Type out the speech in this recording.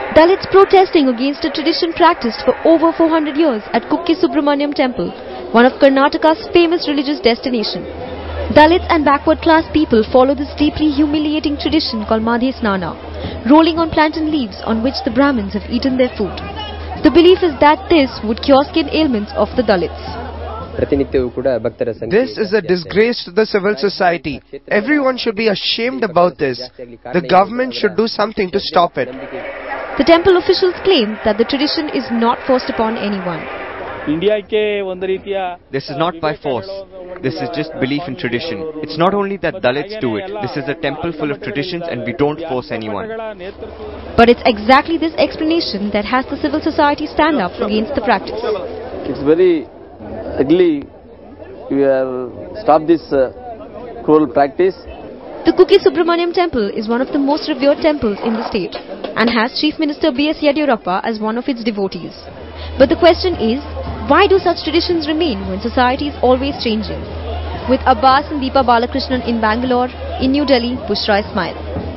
Dalits protesting against a tradition practiced for over 400 years at Kukki Subramaniam Temple, one of Karnataka's famous religious destinations. Dalits and backward class people follow this deeply humiliating tradition called Madhe Snana, rolling on plantain leaves on which the Brahmins have eaten their food. The belief is that this would cure skin ailments of the Dalits. This is a disgrace to the civil society. Everyone should be ashamed about this. The government should do something to stop it. The temple officials claim that the tradition is not forced upon anyone. This is not by force. This is just belief in tradition. It's not only that Dalits do it. This is a temple full of traditions and we don't force anyone. But it's exactly this explanation that has the civil society stand up against the practice. It's very ugly. We have stopped this cruel practice. The Kukki Subramaniam Temple is one of the most revered temples in the state and has Chief Minister B.S. Yediyurappa as one of its devotees. But the question is, why do such traditions remain when society is always changing? With Abbas and Deepa Balakrishnan in Bangalore, in New Delhi, Bushra Ismail.